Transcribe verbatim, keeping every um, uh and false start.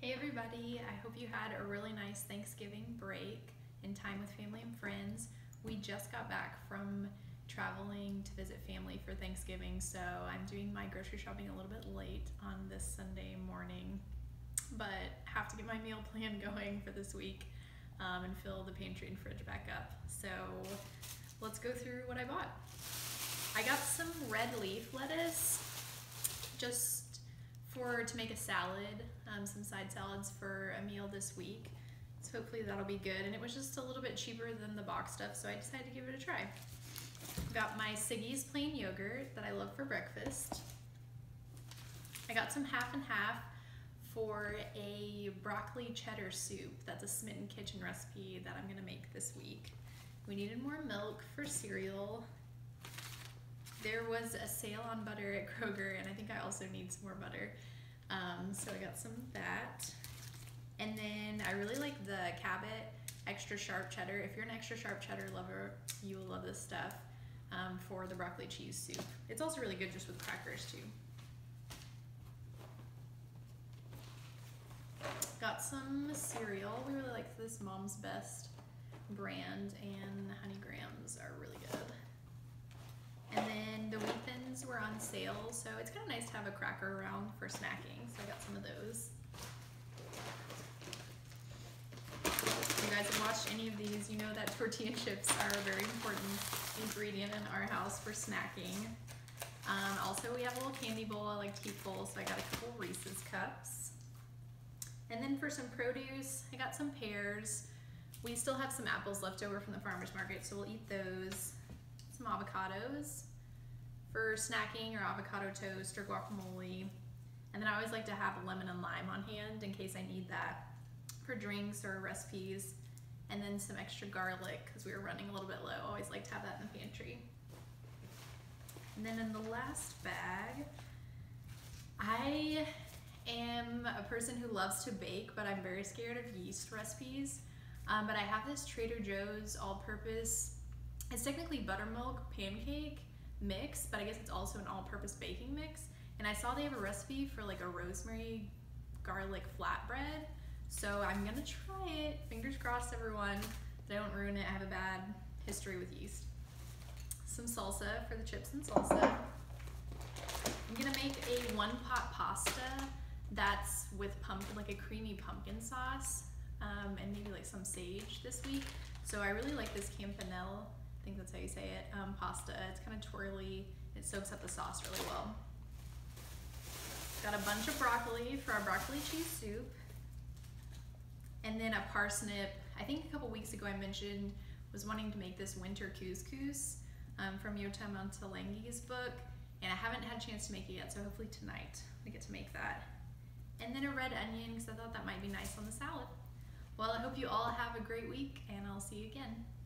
Hey everybody, I hope you had a really nice Thanksgiving break and time with family and friends. We just got back from traveling to visit family for Thanksgiving, so I'm doing my grocery shopping a little bit late on this Sunday morning, but have to get my meal plan going for this week um, and fill the pantry and fridge back up. So let's go through what I bought. I got some red leaf lettuce just for to make a salad, um, some side salads for a meal this week. So hopefully that'll be good. And it was just a little bit cheaper than the box stuff, so I decided to give it a try. Got my Siggi's plain yogurt that I love for breakfast. I got some half and half for a broccoli cheddar soup. That's a Smitten Kitchen recipe that I'm gonna make this week. We needed more milk for cereal. There was a sale on butter at Kroger, and I think I also need some more butter. Um, so I got some of that. And then I really like the Cabot extra sharp cheddar. If you're an extra sharp cheddar lover, you will love this stuff um, for the broccoli cheese soup. It's also really good just with crackers too. Got some cereal. We really like this Mom's Best brand, and the Honey Grahams are really good. And then the Wheat Thins were on sale, so it's kind of nice to have a cracker around for snacking, so I got some of those. If you guys have watched any of these, you know that tortilla chips are a very important ingredient in our house for snacking. Um, also, we have a little candy bowl I like to keep full, so I got a couple Reese's cups. And then for some produce, I got some pears. We still have some apples left over from the farmer's market, so we'll eat those. Some avocados for snacking, or avocado toast or guacamole. And then I always like to have lemon and lime on hand in case I need that for drinks or recipes. And then some extra garlic because we were running a little bit low. Always like to have that in the pantry. And then in the last bag, I am a person who loves to bake, but I'm very scared of yeast recipes. Um, but I have this Trader Joe's all-purpose, it's technically buttermilk pancake mix, but I guess it's also an all-purpose baking mix. And I saw they have a recipe for like a rosemary garlic flatbread. So I'm gonna try it. Fingers crossed, everyone. That I don't ruin it. I have a bad history with yeast. Some salsa for the chips and salsa. I'm gonna make a one pot pasta that's with pumpkin, like a creamy pumpkin sauce, um, and maybe like some sage this week. So I really like this Campanile, I think that's how you say it, um, pasta. It's kind of twirly. It soaks up the sauce really well. Got a bunch of broccoli for our broccoli cheese soup. And then a parsnip. I think a couple weeks ago I mentioned was wanting to make this winter couscous um, from Yota Montelengi's book. And I haven't had a chance to make it yet, so hopefully tonight I get to make that. And then a red onion, because I thought that might be nice on the salad. Well, I hope you all have a great week, and I'll see you again.